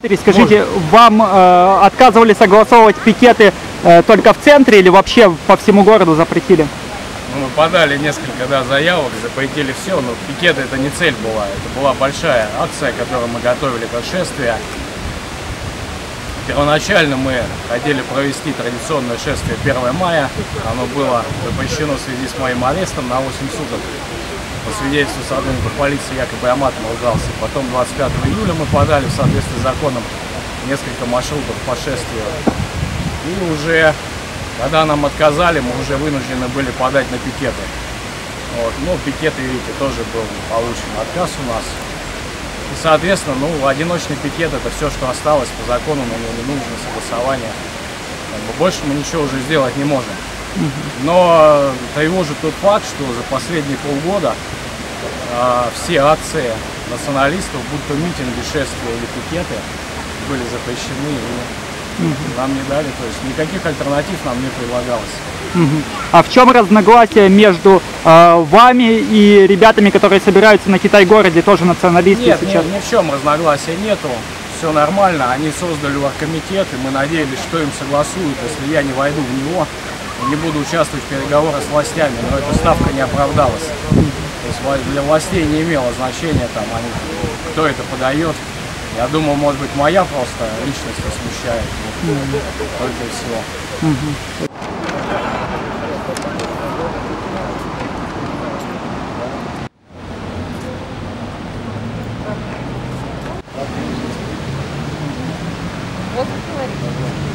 Скажите, вам отказывали согласовывать пикеты только в центре или вообще по всему городу запретили? Мы подали несколько заявок, запретили все, но пикеты это не цель была. Это была большая акция, которую мы готовили как шествие. Первоначально мы хотели провести традиционное шествие 1 мая. Оно было запрещено в связи с моим арестом на 8 суток. По свидетельству сотрудников полиции, якобы я матом ругался. Потом 25 июля мы подали в соответствии с законом несколько маршрутов по шествию. И уже, когда нам отказали, мы уже вынуждены были подать на пикеты. Вот. Но пикеты, видите, тоже был получен отказ у нас. И, соответственно, одиночный пикет это все, что осталось по закону, на него не нужно согласование. Больше мы ничего уже сделать не можем. Но тревожит тот факт, что за последние полгода все акции националистов, будь то митинги, шествия или пикеты, были запрещены и нам не дали. То есть никаких альтернатив нам не предлагалось. А в чем разногласие между вами и ребятами, которые собираются на Китай-городе, тоже националисты? Нет, сейчас? ни в чем разногласия нету. Все нормально. Они создали оргкомитет, и мы надеялись, что им согласуют, если я не войду в него. Не буду участвовать в переговорах с властями, но эта ставка не оправдалась. То есть для властей не имело значения, кто это подает. Я думал, может быть, моя просто личность смущает. Только и всего. Вот говорите.